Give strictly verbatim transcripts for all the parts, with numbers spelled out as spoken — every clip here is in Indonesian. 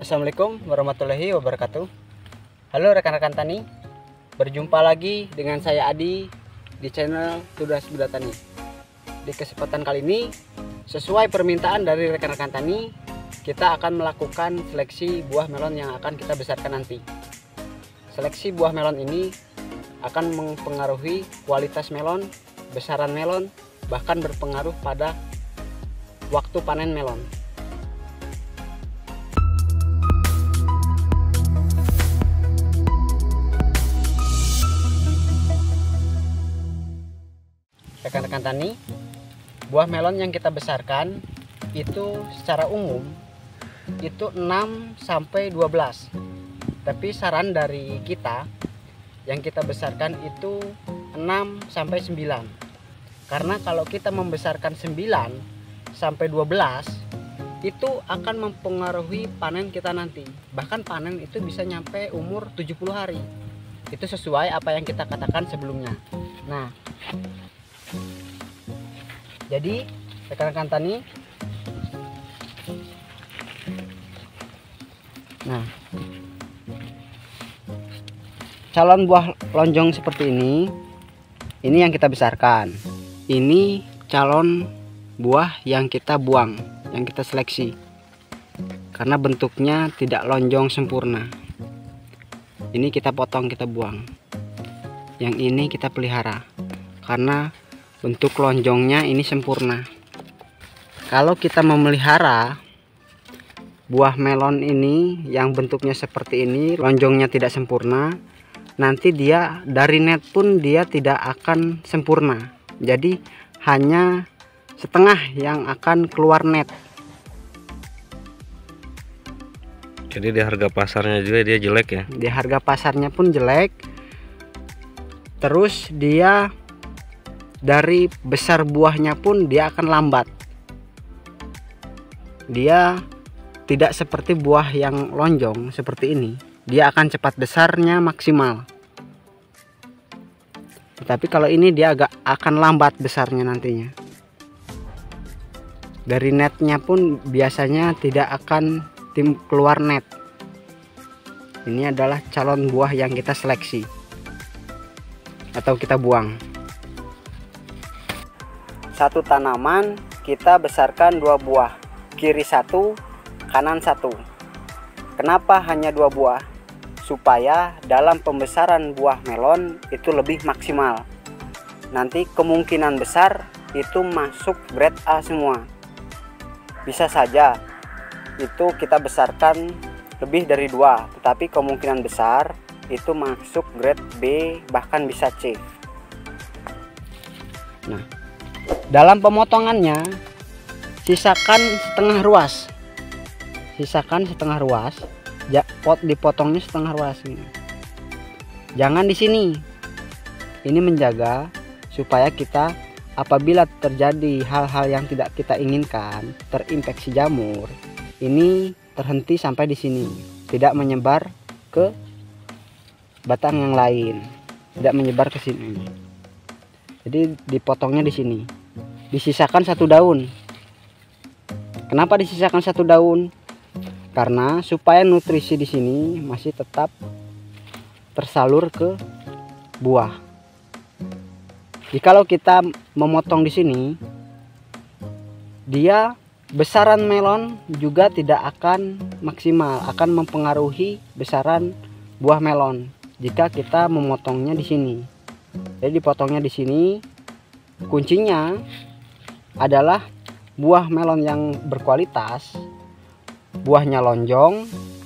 Assalamualaikum warahmatullahi wabarakatuh. Halo rekan-rekan tani, berjumpa lagi dengan saya Adi di channel Tudas Muda Tani. Di kesempatan kali ini, sesuai permintaan dari rekan-rekan tani, kita akan melakukan seleksi buah melon yang akan kita besarkan nanti. Seleksi buah melon ini akan mempengaruhi kualitas melon, besaran melon, bahkan berpengaruh pada waktu panen melon. Rekan-rekan tani, buah melon yang kita besarkan itu secara umum itu enam sampai dua belas. Tapi saran dari kita yang kita besarkan itu enam sampai sembilan. Karena kalau kita membesarkan sembilan sampai dua belas itu akan mempengaruhi panen kita nanti. Bahkan panen itu bisa nyampe umur tujuh puluh hari. Itu sesuai apa yang kita katakan sebelumnya. Nah, jadi rekan-rekan tani, nah calon buah lonjong seperti ini, ini yang kita besarkan. Ini calon buah yang kita buang, yang kita seleksi, karena bentuknya tidak lonjong sempurna. Ini kita potong, kita buang. Yang ini kita pelihara, karena bentuk lonjongnya ini sempurna. Kalau kita memelihara buah melon ini yang bentuknya seperti ini, lonjongnya tidak sempurna, nanti dia dari net pun dia tidak akan sempurna. Jadi hanya setengah yang akan keluar net. Jadi di harga pasarnya juga dia jelek ya? Di harga pasarnya pun jelek. Terus dia dari besar buahnya pun dia akan lambat. Dia tidak seperti buah yang lonjong seperti ini. Dia akan cepat besarnya maksimal. Tetapi kalau ini dia agak akan lambat besarnya nantinya. Dari netnya pun biasanya tidak akan tim keluar net. Ini adalah calon buah yang kita seleksi atau kita buang. Satu tanaman kita besarkan dua buah, kiri satu, kanan satu. Kenapa hanya dua buah? Supaya dalam pembesaran buah melon itu lebih maksimal. Nanti kemungkinan besar itu masuk grade A semua. Bisa saja itu kita besarkan lebih dari dua, tetapi kemungkinan besar itu masuk grade B, bahkan bisa C. Nah, dalam pemotongannya sisakan setengah ruas, sisakan setengah ruas, ya, pot dipotongnya setengah ruas ini. Jangan di sini. Ini menjaga supaya kita apabila terjadi hal-hal yang tidak kita inginkan, terinfeksi jamur, ini terhenti sampai di sini, tidak menyebar ke batang yang lain, tidak menyebar ke sini. Jadi dipotongnya di sini. Disisakan satu daun. Kenapa disisakan satu daun? Karena supaya nutrisi di sini masih tetap tersalur ke buah. Jikalau kita memotong di sini, dia besaran melon juga tidak akan maksimal, akan mempengaruhi besaran buah melon jika kita memotongnya di sini. Jadi dipotongnya di sini. Kuncinya adalah buah melon yang berkualitas, buahnya lonjong,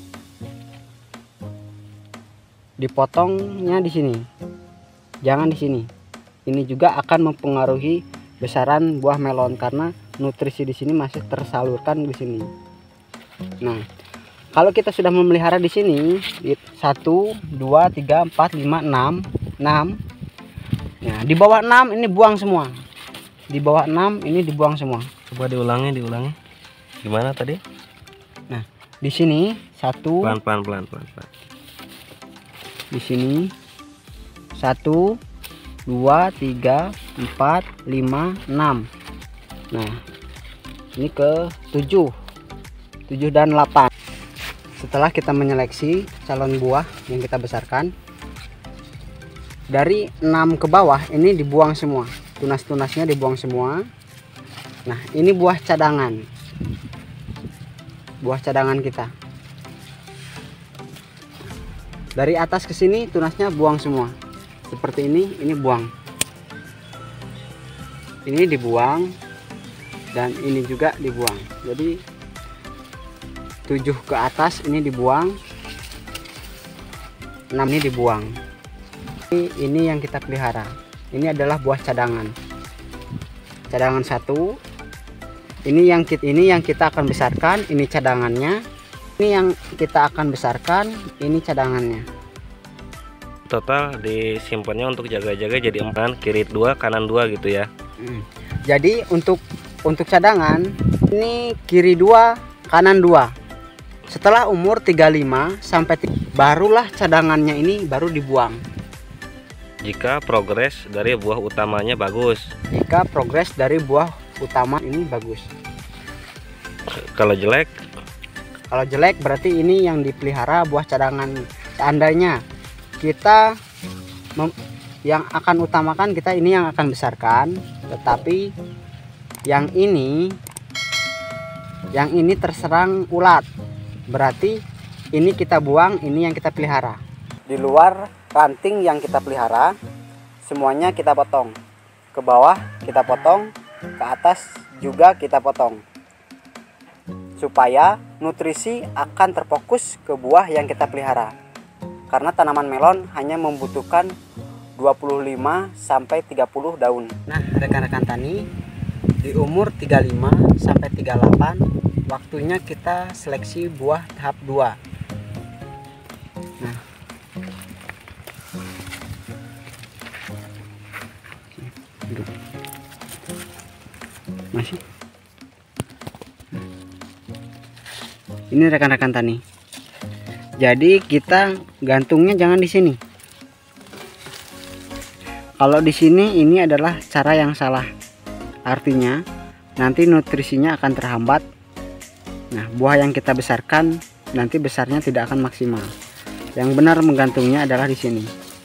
dipotongnya di sini, jangan di sini. Ini juga akan mempengaruhi besaran buah melon karena nutrisi di sini masih tersalurkan di sini. Nah, kalau kita sudah memelihara di sini satu, dua, tiga, empat, lima, enam, enam. Nah, di bawah enam ini buang semua. Di bawah enam ini dibuang semua. Coba diulangi, diulangi. Gimana tadi? Nah, di sini satu. Pelan, pelan, pelan, pelan, pelan. Di sini satu, dua, tiga, empat, lima, enam. Nah, ini ke tujuh, tujuh dan delapan. setelah kita menyeleksi calon buah yang kita besarkan, dari enam ke bawah ini dibuang semua, tunas-tunasnya dibuang semua. Nah, ini buah cadangan, buah cadangan kita. Dari atas ke sini tunasnya buang semua, seperti ini. Ini buang, ini dibuang, dan ini juga dibuang. Jadi tujuh ke atas ini dibuang, enam ini dibuang. Ini, ini yang kita pelihara. Ini adalah buah cadangan, cadangan satu. Ini yang kita, ini yang kita akan besarkan. Ini cadangannya. Ini yang kita akan besarkan. Ini cadangannya. Total disimpannya untuk jaga-jaga jadi empat, kiri dua, kanan dua gitu ya. Hmm. Jadi untuk untuk cadangan ini kiri dua, kanan dua. Setelah umur tiga puluh lima sampai barulah cadangannya ini baru dibuang. Jika progres dari buah utamanya bagus. Jika progres dari buah utama ini bagus. Kalau jelek? Kalau jelek berarti ini yang dipelihara buah cadangan. Seandainya kita yang akan utamakan, kita ini yang akan besarkan, tetapi yang ini yang ini terserang ulat, berarti ini kita buang, ini yang kita pelihara. Di luar ranting yang kita pelihara semuanya kita potong, ke bawah kita potong, ke atas juga kita potong, supaya nutrisi akan terfokus ke buah yang kita pelihara. Karena tanaman melon hanya membutuhkan dua puluh lima sampai tiga puluh daun. Nah, rekan-rekan tani, di umur tiga puluh lima sampai tiga puluh delapan waktunya kita seleksi buah tahap dua. Nah, masih ini rekan-rekan tani. Jadi kita gantungnya jangan di sini. Kalau di sini ini adalah cara yang salah. Artinya nanti nutrisinya akan terhambat. Nah, buah yang kita besarkan nanti besarnya tidak akan maksimal. Yang benar menggantungnya adalah di sini.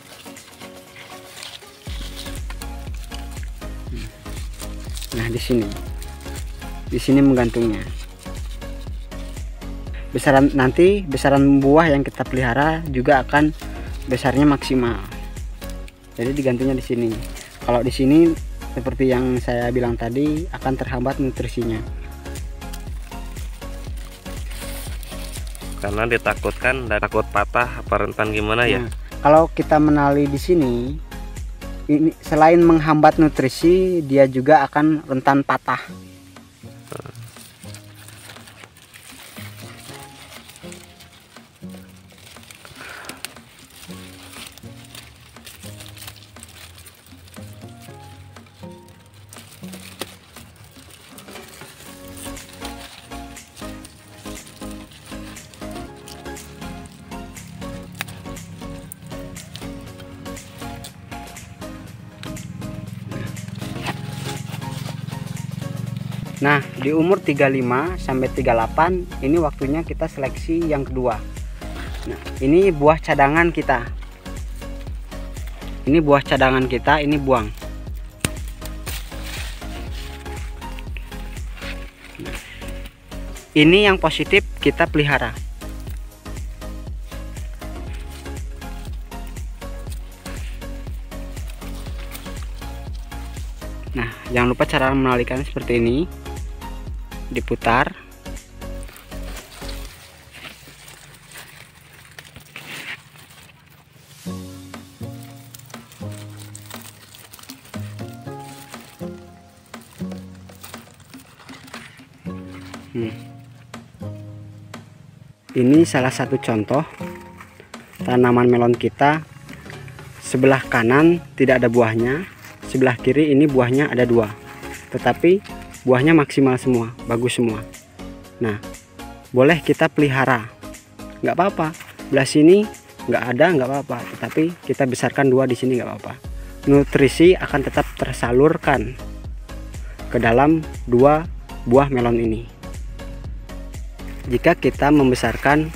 Nah, di sini. Di sini menggantungnya. Besaran nanti besaran buah yang kita pelihara juga akan besarnya maksimal. Jadi digantungnya di sini. Kalau di sini seperti yang saya bilang tadi akan terhambat nutrisinya. Karena ditakutkan dan takut patah apa rentan gimana ya. Nah, kalau kita menali di sini, ini selain menghambat nutrisi, dia juga akan rentan patah. Nah, di umur tiga puluh lima sampai tiga puluh delapan ini waktunya kita seleksi yang kedua. Nah, ini buah cadangan kita. Ini buah cadangan kita, ini buang. Nah, ini yang positif kita pelihara. Nah, jangan lupa cara menalikan seperti ini. Diputar. Hmm. Ini salah satu contoh tanaman melon kita. Sebelah kanan tidak ada buahnya, sebelah kiri ini buahnya ada dua, tetapi buahnya maksimal semua, bagus semua. Nah, boleh kita pelihara, nggak apa-apa. Belah sini nggak ada, nggak apa-apa. Tetapi kita besarkan dua di sini nggak apa-apa. Nutrisi akan tetap tersalurkan ke dalam dua buah melon ini. Jika kita membesarkan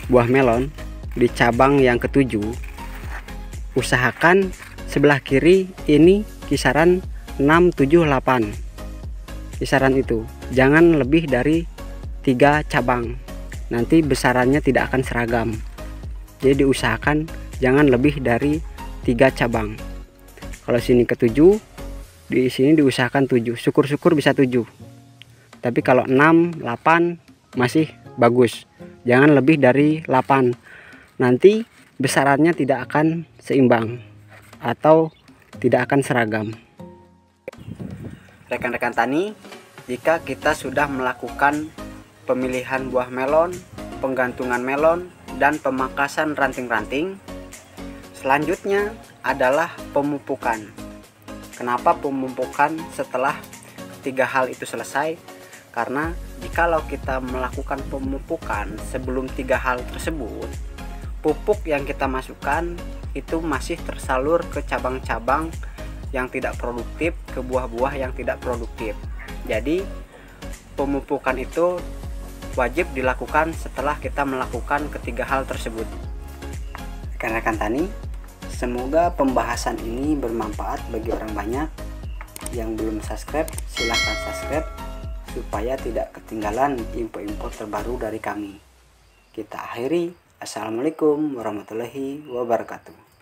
buah melon di cabang yang ketujuh, usahakan sebelah kiri ini kisaran enam, tujuh, delapan, kisaran itu, jangan lebih dari tiga cabang, nanti besarannya tidak akan seragam. Jadi diusahakan jangan lebih dari tiga cabang. Kalau sini ketujuh, di sini diusahakan tujuh, syukur-syukur bisa tujuh. Tapi kalau enam, delapan masih bagus, jangan lebih dari delapan, nanti besarannya tidak akan seimbang atau tidak akan seragam. Rekan-rekan tani, jika kita sudah melakukan pemilihan buah melon, penggantungan melon, dan pemangkasan ranting-ranting, selanjutnya adalah pemupukan. Kenapa pemupukan setelah tiga hal itu selesai? Karena jikalau kita melakukan pemupukan sebelum tiga hal tersebut, pupuk yang kita masukkan itu masih tersalur ke cabang-cabang yang tidak produktif, ke buah-buah yang tidak produktif. Jadi pemupukan itu wajib dilakukan setelah kita melakukan ketiga hal tersebut. Rekan-rekan tani, semoga pembahasan ini bermanfaat bagi orang banyak. Yang belum subscribe, silahkan subscribe supaya tidak ketinggalan info-info terbaru dari kami. Kita akhiri. Assalamualaikum warahmatullahi wabarakatuh.